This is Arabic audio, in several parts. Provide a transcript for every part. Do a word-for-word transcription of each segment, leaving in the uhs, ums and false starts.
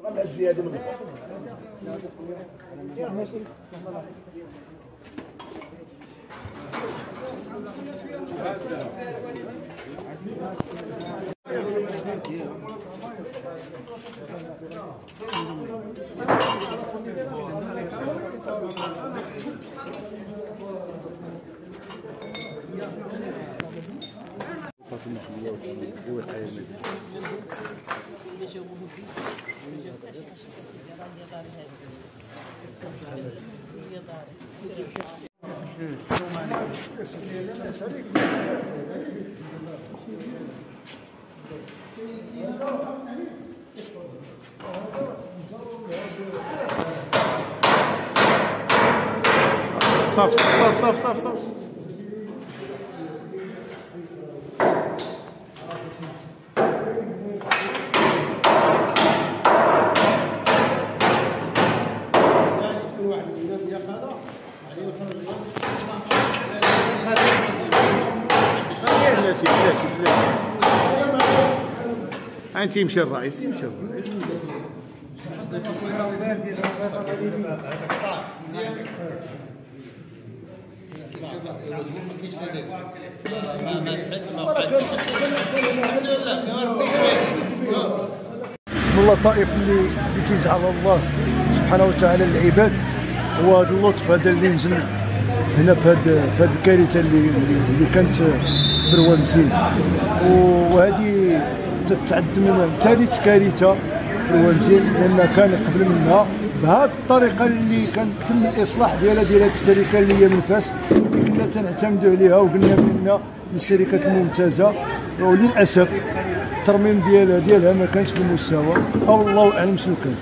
صف صف صف صف صف انت يمشي الرئيس يمشي الرئيس من اللطائف اللي اللي تيجعل الله سبحانه وتعالى للعباد هو هذا اللطف هذا اللي نزل هنا في هذه في هذه الكارثه اللي اللي كانت بروامزين، وهذه تتعد من ثالث كارثه بروامزين لان كان قبل منها بهذه الطريقه اللي كان تم الاصلاح ديالها ديال هذه الشركه اللي هي من فاس اللي كنا تنعتمدوا عليها وقلنا بان من الشركات الممتازه، وللاسف الترميم ديالها ديالها ما كانش بالمستوى او الله اعلم شنو كان.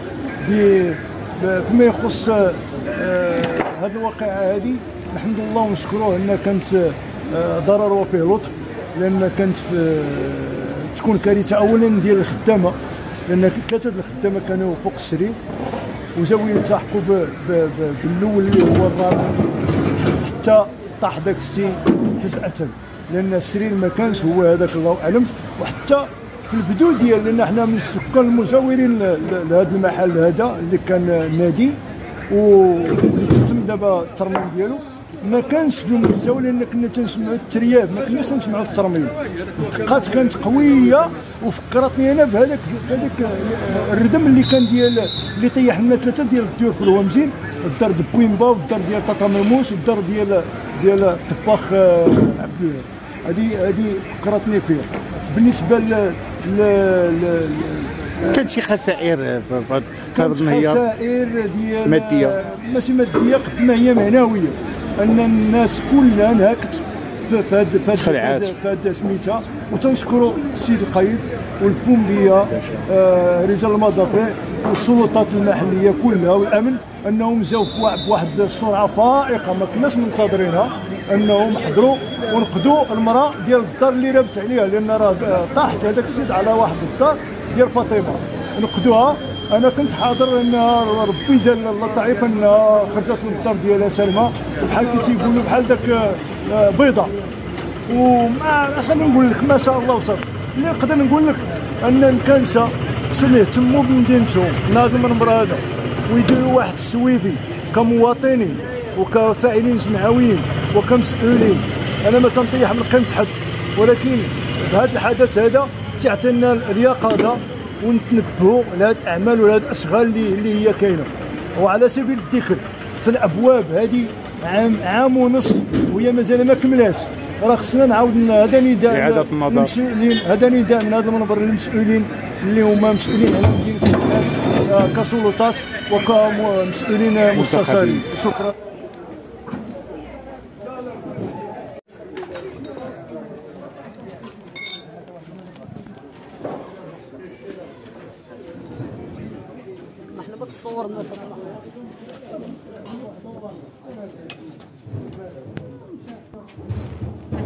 فيما يخص هذه آه الواقعه هذه الحمد لله ونشكروه انها كانت آه ضرر وفيه لطف، لان كانت آه تكون كارثه اولا ديال الخدامه، لان ثلاثه الخدامه كانوا فوق السرير وجاو يلتحقوا بالاول اللي هو الرابع حتى طاح داك الشيء فجأة، لان السرير ما كانش هو هذاك الله اعلم. وحتى في البدو ديال لان حنا من السكان المجاورين لهذا المحل هذا اللي كان نادي واللي تم دابا الترميم ديالو ما كانش بالمستوى، لان كنا تنسمعوا الترياب ما كناش نسمعوا الترميم. الدقات كانت قويه وفكرتني انا بهذاك هذاك الردم اللي كان ديال اللي طيح لنا ثلاثه ديال الديور في الوامزين، الدار د بويمبا والدار ديال طاطا مرموش والدار ديال ديال الطباخ عبد. هذه هذه فكرتني فيها. بالنسبه ل ل كانت شي خسائر في هذا النهار؟ خسائر ديال ماديه ماشي ماديه قد ما هي معنويه، ان الناس كلها انهكت في هذا في هذا سميتها. وتنشكروا السيد القايد والبومبيه آه رجال المضافع والسلطات المحليه كلها والامن انهم جاوا بواحد السرعه فائقه ما كناش منتظرينها، انهم حضروا ونقذوا المراه ديال الدار اللي رابت عليها، لان راه طاحت هذاك السيد على واحد الدار ديال فاطمه نقذوها. انا كنت حاضر ان ربي دار اللطيف انها خرجت من الدار ديالها سلمى بحال كي تيقولوا بحال داك بيضه. وما اش غادي نقول لك ما شاء الله وصافي. اللي نقدر نقول لك ان الكنسه خصهم يهتموا بمدينتهم نهار المنبر هذا ويديروا واحد السويفي كمواطنين وكفاعلين جمعويين وكمسؤولين. انا ما تنطيح من قيمه حد، ولكن بهذا الحدث هذا تعطينا اليقظه ونتنبهوا لهذه الاعمال ولهذه الاشغال اللي اللي هي كاينه. وعلى سبيل الذكر في الابواب هذه عام عام ونص وهي مازال ما كملاتش، راه خصنا نعاود هذا نداء للمسؤولين، هذا نداء من هذا المنبر للمسؤولين اللي هما مسؤولين على مدينه الناس كسلطات وكمسؤولين مستشارين. شكرا. احنا بتصورنا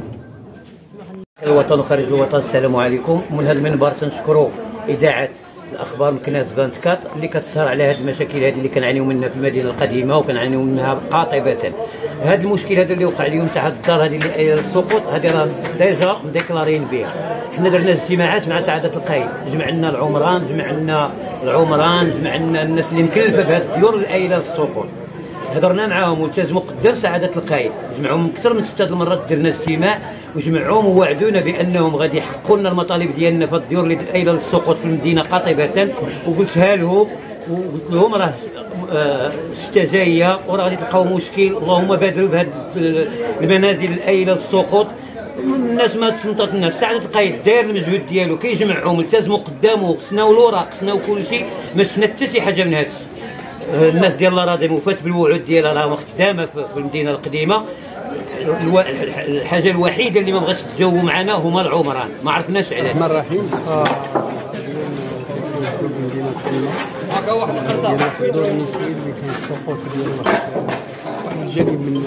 الوطن وخارج الوطن. السلام عليكم. من هذا المنبر تنشكروا اذاعه الاخبار مكناس بانت كات اللي كتسهر على هذه المشاكل هذه اللي كنعانيو منها في المدينه القديمه وكنعانيو منها قاطبه. هذا المشكل هذا اللي وقع اليوم تاع الدار هذه اللي السقوط هذه راه ديجا مديكلارين بها. حنا درنا اجتماعات مع سعاده القايد، جمعنا العمران جمعنا العمران جمعنا الناس اللي مكلفه بهذه الديور الايله للسقوط، هضرنا معاهم والتزموا قدام سعاده القايد، جمعوهم اكثر من سته المرات، درنا اجتماع وجمعوهم ووعدونا بانهم غادي يحققوا لنا المطالب ديالنا في الديور اللي الايله للسقوط في المدينه قاطبه. وقلتها لهم وقلت لهم راه الشتا جايه وراه غادي تلقاو مشكل، اللهم بادروا بهذه المنازل الايله للسقوط. الناس ما تنططناش، سعاده القايد داير المجهود ديالو كيجمعهم التزموا قدامه، قسناو الوراق قسناو كل شيء، ما شفنا حتى شي حاجه من هذا الشيء. الناس ديال راضي موفات بالوعود ديالها راهم خدامه في المدينه القديمه. الحاجه الوحيده اللي ما بغاتش تجاوبوا معنا هما العمران، ما عرفناش علاش. الرحمن الرحيم. المدينه القديمه ديال واحد الدور النسوي اللي كان السقوط ديال واحد الجانب منه.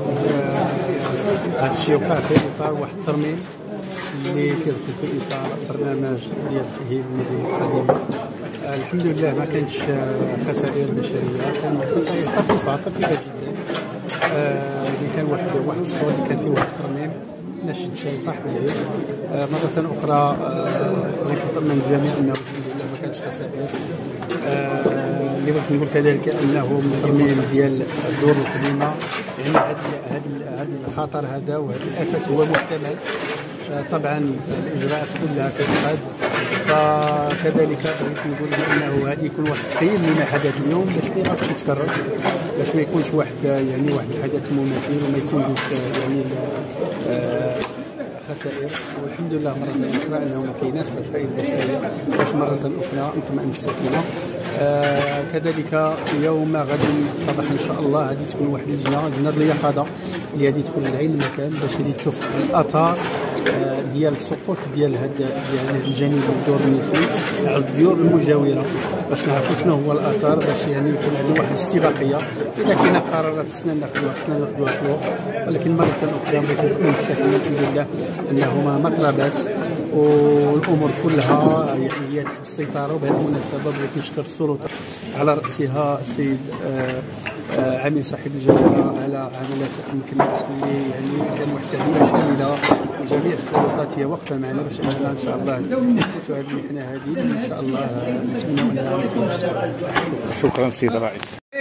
هذا الشيء وقع في اطار واحد الترميم اللي كيدخل في اطار برنامج ديال تاهيل المدينه القديمه. الحمد لله ما كانتش خسائر بشريه، كان خسائر طفيفه طفيفه جدا. آه كان واحد واحد الصوت كان فيه واحد الترميم نشد شيء طاح به. آه مره اخرى بغيت آه نطمن الجميع انه الحمد لله ما كانتش خسائر. آه اللي بغيت نقول كذلك انه من الترميم ديال الدور القديمه، يعني هذا هذا الخطر هذا وهذه الافات هو محتمل. آه طبعا الاجراءات كلها كتقاد، فكذلك بغيت نقول بانه هذا يكون واحد التخيل لما حدث اليوم باش ما يعاودش يتكرر، باش ما يكونش واحد يعني واحد الحدث مماثل وما يكونش يعني آه خسائر. والحمد لله مره اخرى انه ما كايناش خسائر بشريه، باش مره اخرى نطمئن السكينه. آه كذلك يوم غد الصباح ان شاء الله غادي تكون واحد اللجنه لجنه اليقظه اللي غادي تدخل لعين المكان باش غادي تشوف الاثار ديال السقوط ديال هذا ديال الجانب الدور النسوي على الديور المجاوره، باش نعرفوا شنو هو الاثار، باش يعني يكون عندنا واحد الاستباقيه. اذا كاينه قرارات خصنا ناخذوها خصنا ناخذوها في الوقت، ولكن مره اخرى بغيت نكون السكينه الحمد لله انهما ما طلباش والامور كلها يعني هي تحت السيطره. وبهذه المناسبه بغيت نشكر السلطات على راسها السيد آه آه عامل صاحب الجلاله على عمليات مكناس اللي يعني كان واحد التهيئه شامله، وجميع السلطات هي واقفه معنا باش اننا ان شاء الله نفوتوا هذه المحنه هذه ان شاء الله نتمنوا انها ما تكونش. شكرا سيد الرئيس.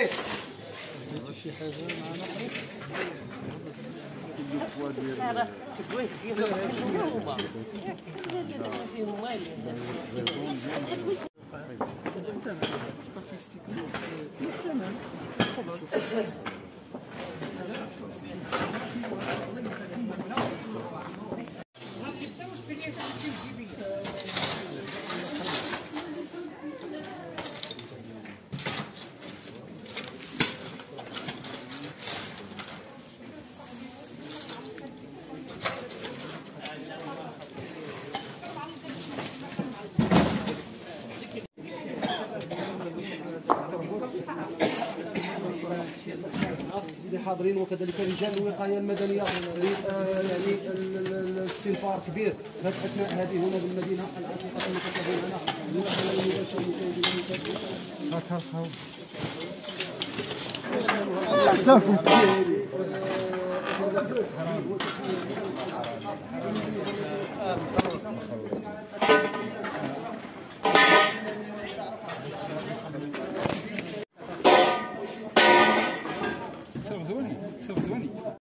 حاضرين وكذلك رجال الوقايه المدنيه، يعني الاستنفار كبير في اثناء هذه هنا بالمدينه العتيقه المتطورين لنا.